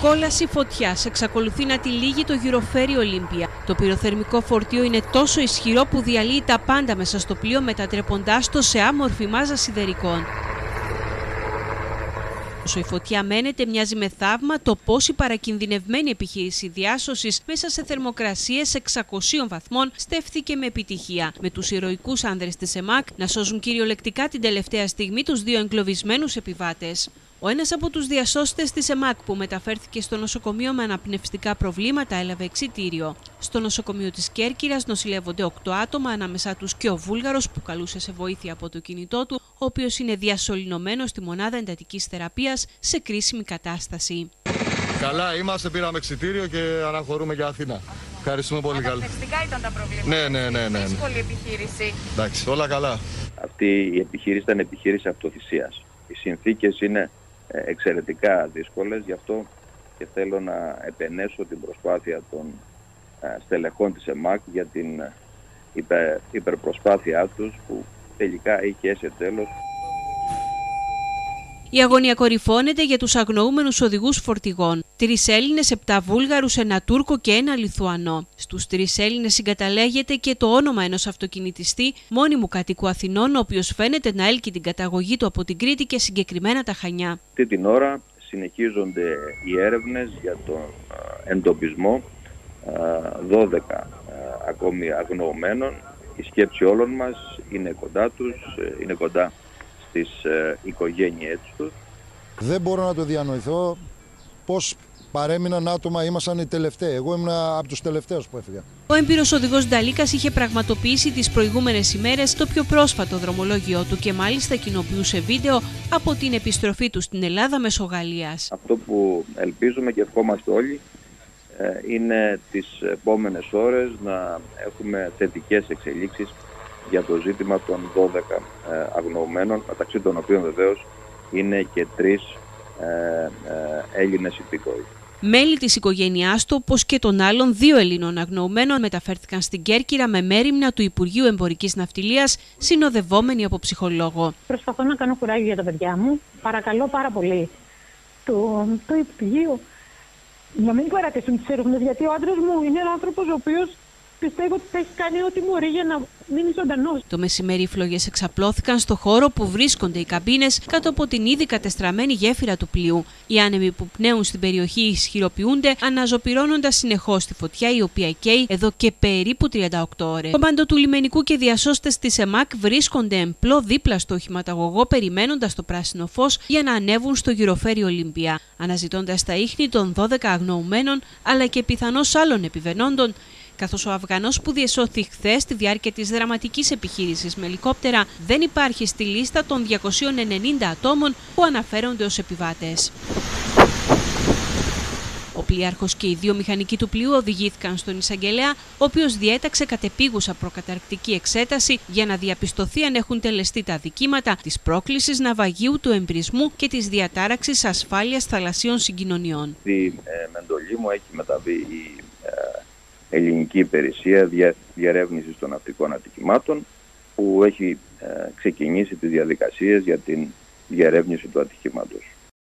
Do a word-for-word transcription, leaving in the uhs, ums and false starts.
Κόλαση φωτιάς εξακολουθεί να τυλίγει το Euroferi Olympia. Το πυροθερμικό φορτίο είναι τόσο ισχυρό που διαλύει τα πάντα μέσα στο πλοίο, μετατρέποντάς το σε άμορφη μάζα σιδερικών. Όσο η φωτιά μένεται, μοιάζει με θαύμα το πώς η παρακινδυνευμένη επιχείρηση διάσωσης μέσα σε θερμοκρασίες εξακοσίων βαθμών στέφθηκε με επιτυχία, με τους ηρωικούς άνδρες της ΕΜΑΚ να σώζουν κυριολεκτικά την τελευταία στιγμή τους δύο εγκλωβισμένους επιβάτες. Ο ένας από τους διασώστες της ΕΜΑΚ που μεταφέρθηκε στο νοσοκομείο με αναπνευστικά προβλήματα έλαβε εξιτήριο. Στο νοσοκομείο της Κέρκυρας νοσηλεύονται οκτώ άτομα, ανάμεσά τους και ο Βούλγαρος που καλούσε σε βοήθεια από το κινητό του, ο οποίος είναι διασωληνωμένος στη μονάδα εντατικής θεραπείας σε κρίσιμη κατάσταση. Καλά είμαστε, πήραμε εξιτήριο και αναχωρούμε για Αθήνα. Ευχαριστούμε πολύ. Αναπνευστικά ήταν τα προβλήματα. Ναι, ναι, ναι, ναι. Δύσκολη επιχείρηση. Εντάξει, όλα καλά. Αυτή η επιχείρηση ήταν επιχείρηση αυτοθυσίας. Οι συνθήκες είναι εξαιρετικά δύσκολες, γι' αυτό και θέλω να επενέσω την προσπάθεια των στελεχών της ΕΜΑΚ για την υπε, υπερπροσπάθειά τους που τελικά έχει έσει τέλος. Η αγωνία κορυφώνεται για τους αγνοούμενους οδηγούς φορτηγών. Τρεις Έλληνες, επτά Βούλγαρους, ένα Τούρκο και ένα Λιθουανό. Στους τρεις Έλληνες συγκαταλέγεται και το όνομα ενός αυτοκινητιστή, μόνιμου κατοίκου Αθηνών, ο οποίος φαίνεται να έλκει την καταγωγή του από την Κρήτη και συγκεκριμένα τα Χανιά. Αυτή την ώρα συνεχίζονται οι έρευνες για τον εντοπισμό δώδεκα ακόμη αγνοωμένων. Η σκέψη όλων μας είναι κοντά τους, είναι κοντά στις οικογένειές τους. Δεν μπορώ να το διανοηθώ πώς παρέμειναν άτομα, ήμασταν οι τελευταίοι. Εγώ ήμουν από τους τελευταίους που έφυγα. Ο έμπειρος οδηγός Νταλίκας είχε πραγματοποιήσει τις προηγούμενες ημέρες το πιο πρόσφατο δρομολόγιο του και μάλιστα κοινοποιούσε βίντεο από την επιστροφή του στην Ελλάδα μέσω Γαλλίας. Αυτό που ελπίζουμε και ευχόμαστε όλοι είναι τις επόμενες ώρες να έχουμε θετικές εξελίξεις για το ζήτημα των δώδεκα αγνοωμένων, μεταξύ των οποίων βεβαίως είναι και τρεις ε, ε, Έλληνες υπηκόοι. Μέλη της οικογένειάς του, όπως και των άλλων δύο Ελλήνων αγνοωμένων, μεταφέρθηκαν στην Κέρκυρα με μέριμνα του Υπουργείου Εμπορικής Ναυτιλίας, συνοδευόμενοι από ψυχολόγο. Προσπαθώ να κάνω κουράγιο για τα παιδιά μου. Παρακαλώ πάρα πολύ το, το Υπουργείο να μην παρατήσουν τις έρευνες, γιατί ο άντρας μου είναι ένας άνθρωπος ο οποίος πιστεύω ότι θα έχει κάνει ό,τι μπορεί για να μείνει ζωντανός. Το μεσημέρι οι φλόγες εξαπλώθηκαν στο χώρο που βρίσκονται οι καμπίνες κάτω από την ήδη κατεστραμμένη γέφυρα του πλοίου. Οι άνεμοι που πνέουν στην περιοχή ισχυροποιούνται, αναζωπυρώνοντας συνεχώς τη φωτιά, η οποία καίει εδώ και περίπου τριάντα οκτώ ώρες. Κομμάντο του λιμενικού και διασώστες της ΕΜΑΚ βρίσκονται εμπλό δίπλα στο οχηματαγωγό, περιμένοντας το πράσινο φως για να ανέβουν στο Euroferi Olympia, αναζητώντας τα ίχνη των δώδεκα αγνοωμένων αλλά και πιθανώς άλλων επιβενόντων, καθώς ο Αφγανός που διεσώθη χθες στη διάρκεια της δραματικής επιχείρησης με ελικόπτερα δεν υπάρχει στη λίστα των διακοσίων ενενήντα ατόμων που αναφέρονται ως επιβάτες. Ο πλοίαρχος και οι δύο μηχανικοί του πλοίου οδηγήθηκαν στον εισαγγελέα, ο οποίος διέταξε κατεπίγουσα προκαταρκτική εξέταση για να διαπιστωθεί αν έχουν τελεστεί τα αδικήματα της πρόκλησης ναυαγίου, του εμπρισμού και της διατάραξης ασφάλειας θαλασσίων συγκοινωνιών. Η ε, μεντολή μου έχει μεταβεί η ε, ελληνική υπηρεσία δια, διερεύνησης των ναυτικών ατυχημάτων, που έχει ε, ξεκινήσει τις διαδικασίες για την διερεύνηση του ατυχήματος.